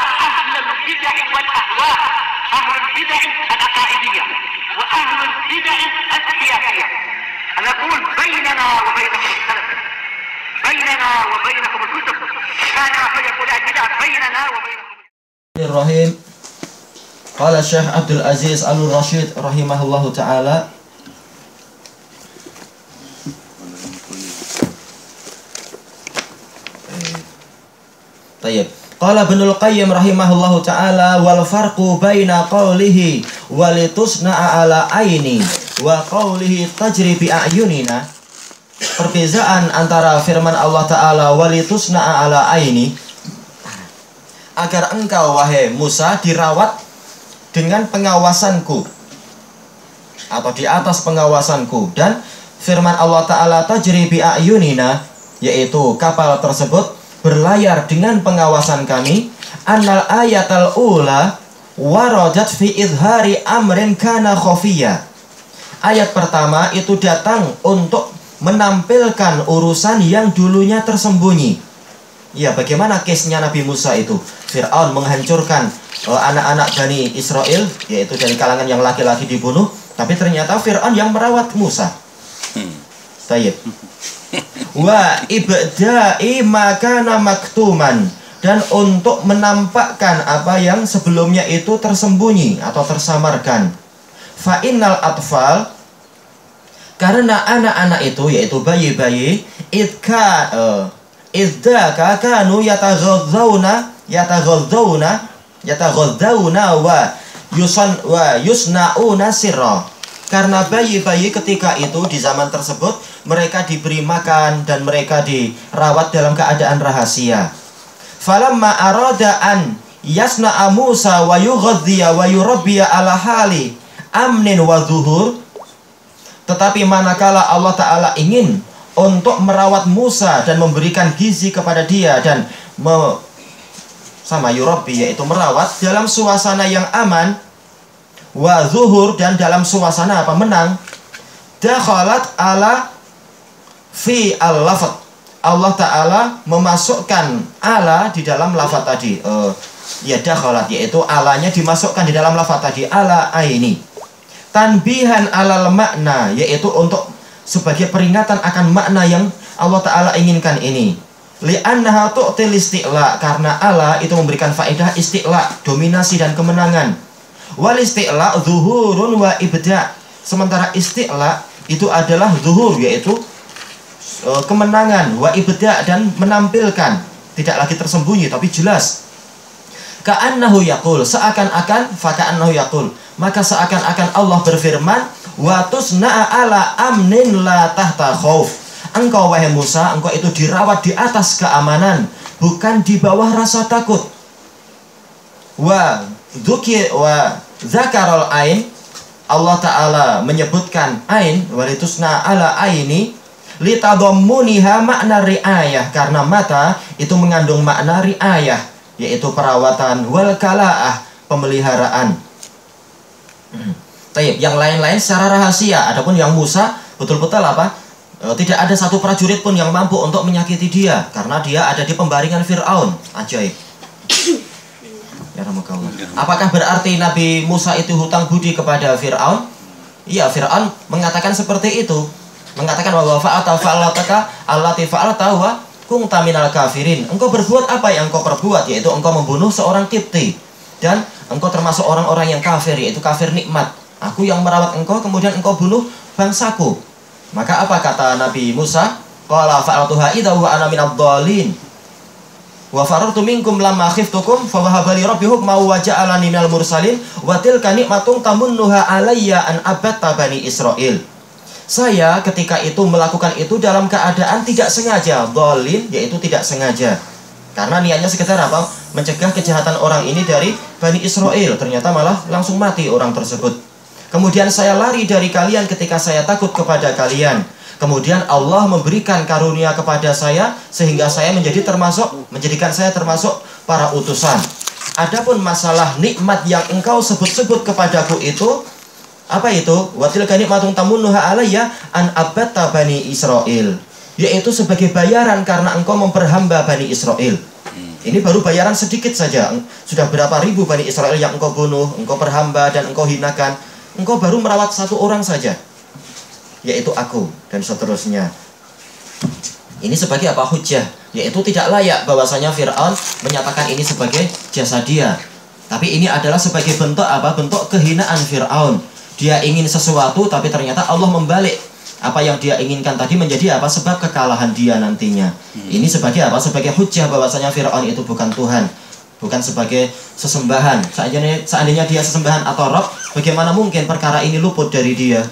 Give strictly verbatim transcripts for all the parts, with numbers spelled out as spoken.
أهل البدع والأهواء، أهل البدع العقائدية وأهل البدع السياسية. أنا أقول بيننا وبينكم السلف، بيننا وبينكم الكتب، كان فيقول البدع بيننا وبينكم. الرحيم. قال الشيخ عبد العزيز آل رشيد رحمه الله تعالى: طيب. قال Ibnul Qayyim rahimahullahu ta'ala: wal farqu baina qawlihi walitusna'a ala aini wa qawlihi tajri bi a'yunina. Perbedaan antara firman Allah Ta'ala walitusna'a ala aini, agar engkau wahai Musa dirawat dengan pengawasanku atau di atas pengawasanku, dan firman Allah Ta'ala tajri bi a'yunina, yaitu kapal tersebut berlayar dengan pengawasan kami. Annal ayatal ula waradat fi izhari amrin kana khafiyya. Ayat pertama itu datang untuk menampilkan urusan yang dulunya tersembunyi. Ya, bagaimana case-nya Nabi Musa itu? Fir'aun menghancurkan anak-anak uh, Bani Israel, yaitu dari kalangan yang laki-laki dibunuh, tapi ternyata Fir'aun yang merawat Musa. Tayyib. Wa ibda'i makana maktuman, dan untuk menampakkan apa yang sebelumnya itu tersembunyi atau tersamarkan. Fa innal atfal, karena anak-anak itu yaitu bayi-bayi, idka uh, idzaka kanu yataghadzawna yataghadzawna yataghadzawna wa yusan wa yusnauna sirra. Karena bayi-bayi ketika itu di zaman tersebut mereka diberi makan dan mereka dirawat dalam keadaan rahasia. Falamma arada an yasna'a Musa wa yughadhiya wa yurabbiya ala hali amnin wa zuhur. Tetapi manakala Allah Ta'ala ingin untuk merawat Musa dan memberikan gizi kepada dia dan me, sama yurabbi, yaitu merawat dalam suasana yang aman, wa zuhur, dan dalam suasana apa? Menang. Dakhalat ala fi al-lafat. Allah Ta'ala memasukkan ala di dalam lafaz tadi. Uh, ya dakhalat, yaitu alanya dimasukkan di dalam lafaz tadi. Ala aini. Tanbihan alal makna, yaitu untuk sebagai peringatan akan makna yang Allah Ta'ala inginkan ini. Li'annaha tu'til isti'la, karena ala itu memberikan faedah isti'la, dominasi dan kemenangan. Wal isti'la zuhurun wa ibda'. Sementara isti'la itu adalah zuhur, yaitu uh, kemenangan, wa ibda', dan menampilkan, tidak lagi tersembunyi tapi jelas. Ka'annahu yaqul, seakan-akan, fa ka'annahu yaqul, maka seakan-akan Allah berfirman, wa tusna'a ala amnin la tahta khauf. Engkau wahai Musa, engkau itu dirawat di atas keamanan, bukan di bawah rasa takut. Wa dzukir wa zakarul ain, Allah Ta'ala menyebutkan ain, walitusna ala aini, litadammuniha makna riayah, karena mata itu mengandung makna riayah, yaitu perawatan, wal kala'ah, pemeliharaan. hmm. Tayyib, yang lain-lain secara rahasia. Adapun yang Musa betul-betul apa? E, tidak ada satu prajurit pun yang mampu untuk menyakiti dia, karena dia ada di pembaringan Fir'aun. Ajaib. Ya, apakah berarti Nabi Musa itu hutang budi kepada Fir'aun? Iya, Fir'aun mengatakan seperti itu. Mengatakan wa fa'ata fa'alataka allati fa'alta wa kunta minal kafirin. Engkau berbuat apa yang engkau perbuat, yaitu engkau membunuh seorang Kipti, dan engkau termasuk orang-orang yang kafir, yaitu kafir nikmat. Aku yang merawat engkau, kemudian engkau bunuh bangsaku. Maka apa kata Nabi Musa? Qala fa'altuha idza wa ana minadh dhalin. Wa farartu minkum lamma khiftukum fa wahaba li rabbi hukma wa ja'alani minal mursalin wa tilka nikmatun tamunnuha alayya an abatta bani Israil. Saya ketika itu melakukan itu dalam keadaan tidak sengaja, dhalin, yaitu tidak sengaja. Karena niatnya sekedar apa? Mencegah kejahatan orang ini dari Bani Israel. Ternyata malah langsung mati orang tersebut. Kemudian saya lari dari kalian ketika saya takut kepada kalian. Kemudian Allah memberikan karunia kepada saya sehingga saya menjadi termasuk menjadikan saya termasuk para utusan. Adapun masalah nikmat yang engkau sebut-sebut kepadaku itu apa itu? Wa tilka nikmatun tamunnuha alayya an abatta bani Israil. Yaitu sebagai bayaran karena engkau memperhamba Bani Israel. Ini baru bayaran sedikit saja. Sudah berapa ribu Bani Israel yang engkau bunuh, engkau perhamba dan engkau hinakan. Engkau baru merawat satu orang saja, yaitu aku, dan seterusnya. Ini sebagai apa? Hujjah, yaitu tidak layak bahwasanya Fir'aun menyatakan ini sebagai jasa dia. Tapi ini adalah sebagai bentuk apa? Bentuk kehinaan Fir'aun. Dia ingin sesuatu tapi ternyata Allah membalik apa yang dia inginkan tadi menjadi apa? Sebab kekalahan dia nantinya. Hmm. Ini sebagai apa? Sebagai hujjah bahwasanya Fir'aun itu bukan Tuhan, bukan sebagai sesembahan. Seandainya, seandainya dia sesembahan atau Rabb, bagaimana mungkin perkara ini luput dari dia?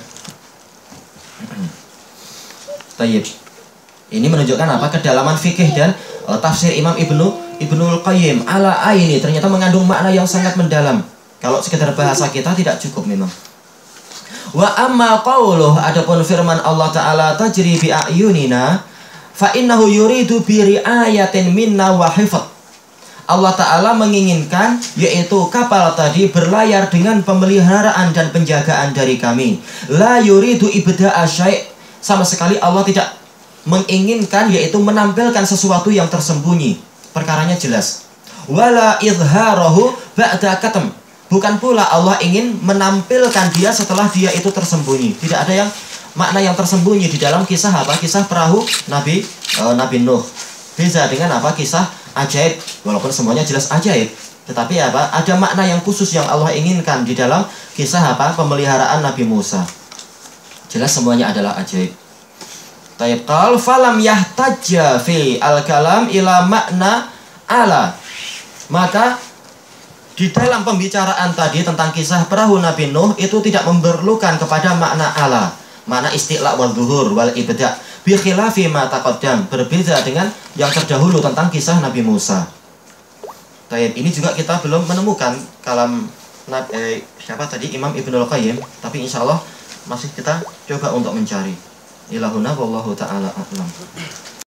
Tayyib. Ini menunjukkan apa? Kedalaman fikih dan uh, tafsir Imam Ibnu Ibnul Qayyim ala aini ternyata mengandung makna yang sangat mendalam. Kalau sekedar bahasa kita tidak cukup memang. Wa amma qauluh, adapun firman Allah Ta'ala tajri bi a'yunina fa innahu yuridu bi riayatin minna wa hifdz. Allah Ta'ala menginginkan yaitu kapal tadi berlayar dengan pemeliharaan dan penjagaan dari kami. La yuridu ibda'a syai', sama sekali Allah tidak menginginkan yaitu menampilkan sesuatu yang tersembunyi. Perkaranya jelas. Wala izharahu ba'da katam, bukan pula Allah ingin menampilkan dia setelah dia itu tersembunyi. Tidak ada yang makna yang tersembunyi di dalam kisah apa? Kisah perahu Nabi uh, Nabi Nuh. Beza dengan apa? Kisah ajaib. Walaupun semuanya jelas ajaib, tetapi apa? Ada makna yang khusus yang Allah inginkan di dalam kisah apa? Pemeliharaan Nabi Musa. Jelas semuanya adalah ajaib. Tayyib qal falam yahtajja fi al-kalam ila makna ala. Maka di dalam pembicaraan tadi tentang kisah perahu Nabi Nuh itu tidak memerlukan kepada makna ala, makna isti'la wal zuhur wal ibda' bi khilafi ma taqaddam, berbeda dengan yang terdahulu tentang kisah Nabi Musa. Tayyib, ini juga kita belum menemukan kalam eh, siapa tadi Imam Ibnul Qayyim, tapi insyaallah masih kita coba untuk mencari. Ilahuna wallahu ta'ala a'lam.